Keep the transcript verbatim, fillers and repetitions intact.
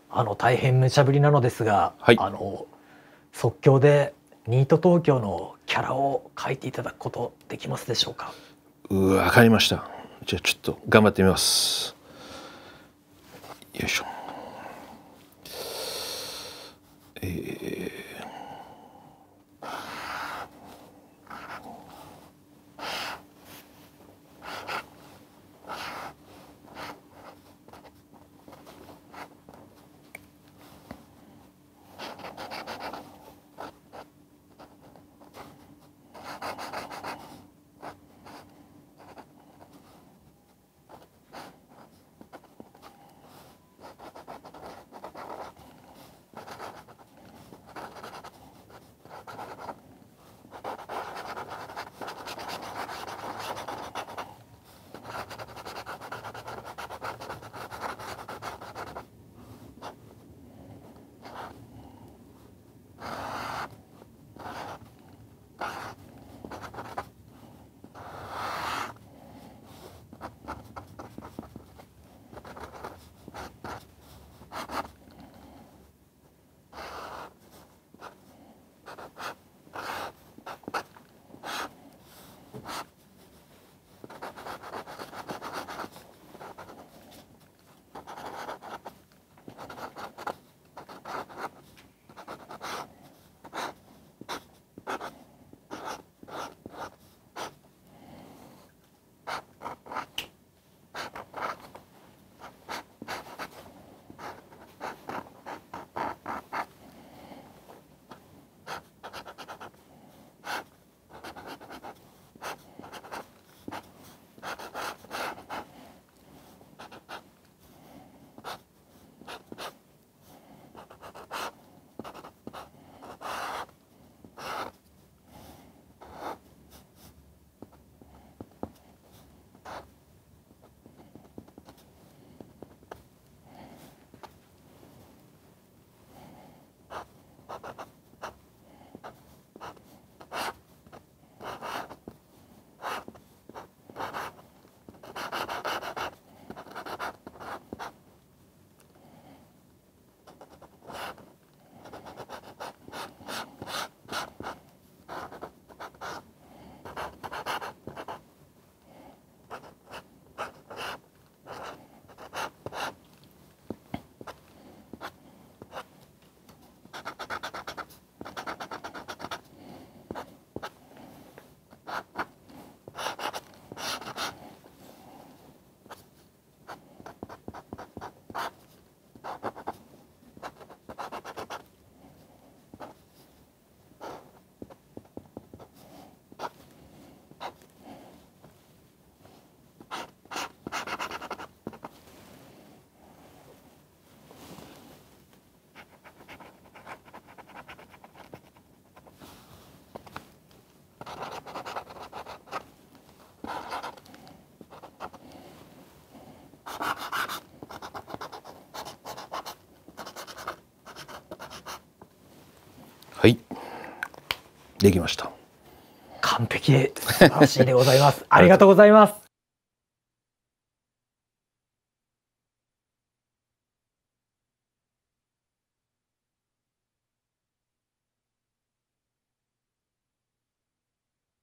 あの大変無茶ぶりなのですが、 はい、 あの即興でニート東京のキャラを描いていただくことできますでしょうか。 うわ、わかりました。じゃあちょっと頑張ってみます。よいしょ。えーはい、できました。 完璧で素晴らしいでございます。ありがとうございます。